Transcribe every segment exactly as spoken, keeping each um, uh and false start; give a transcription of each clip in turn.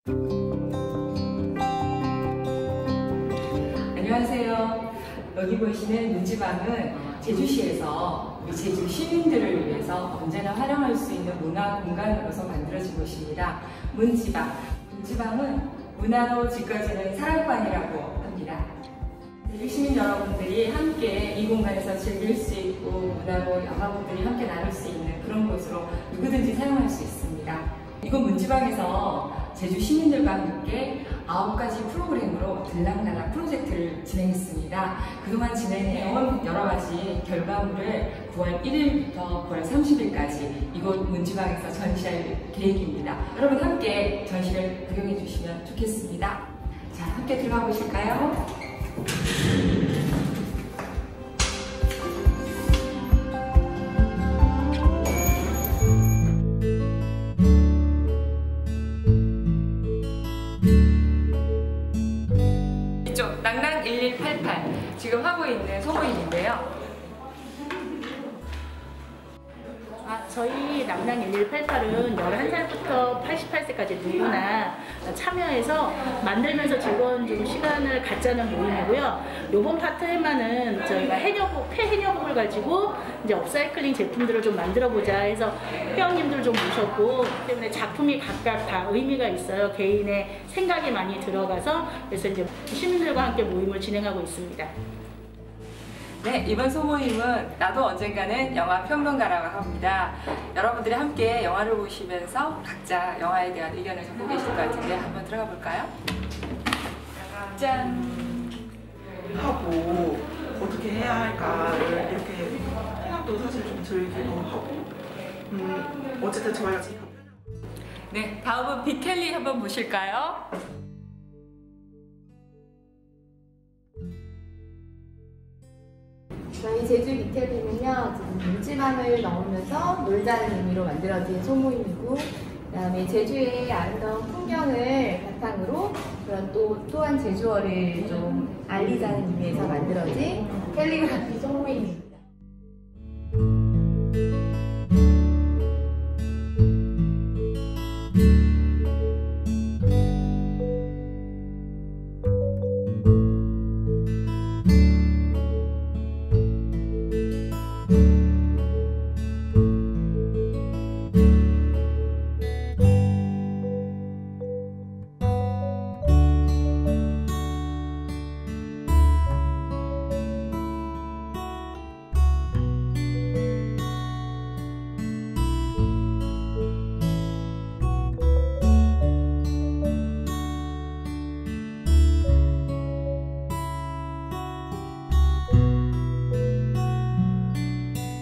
안녕하세요. 여기 보시는 문지방은 제주시에서 우리 제주 시민들을 위해서 언제나 활용할 수 있는 문화 공간으로서 만들어진 곳입니다. 문지방. 문지방은 문화로 지켜지는 사랑방이라고 합니다. 제주 시민 여러분들이 함께 이 공간에서 즐길 수 있고 문화로 여러분들이 함께 나눌 수 있는 그런 곳으로 누구든지 사용할 수 있습니다. 이곳 문지방에서 제주 시민들과 함께 아홉 가지 프로그램으로 들락날락 프로젝트를 진행했습니다. 그동안 진행해온 여러 가지 결과물을 구월 일일부터 구월 삼십일까지 이곳 문지방에서 전시할 계획입니다. 여러분 함께 전시를 구경해 주시면 좋겠습니다. 자, 함께 들어가 보실까요? 이쪽 낭낭 일일팔팔 지금 하고 있는 소모임인데요. 아, 저희 낭낭 일일팔팔은 열한 살부터 팔십팔 세까지 누구나 참여해서 만들면서 즐거운 좀 시간을 갖자는 모임이고요. 요번 파트에만은 저희가 해녀복, 폐해녀복을 가지고 이제 업사이클링 제품들을 좀 만들어 보자 해서 회원님들 좀 모셨고, 때문에 작품이 각각 다 의미가 있어요. 개인의 생각이 많이 들어가서 그래서 이제 시민들과 함께 모임을 진행하고 있습니다. 네, 이번 소모임은 나도 언젠가는 영화 평론가라고 합니다. 여러분들이 함께 영화를 보시면서 각자 영화에 대한 의견을 적고 계실 것 같은데 한번 들어가 볼까요? 짠! 하고 어떻게 해야 할까를 이렇게 생각도 사실 좀 들기도 하고 음, 어쨌든 저희가 지금 네, 다음은 빅켈리 한번 보실까요? 저희 제주 빅텔리는요, 지금 문지방을 넣으면서 놀자는 의미로 만들어진 소모임이고, 그 다음에 제주의 아름다운 풍경을 바탕으로 그런 또, 또한 제주어를 좀 알리자는 의미에서 만들어진 캘리그라피 소모임입니다.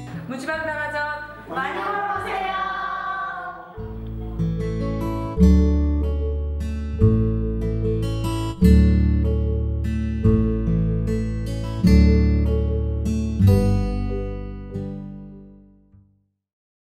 문지방 남아전 많이 보러 오세요.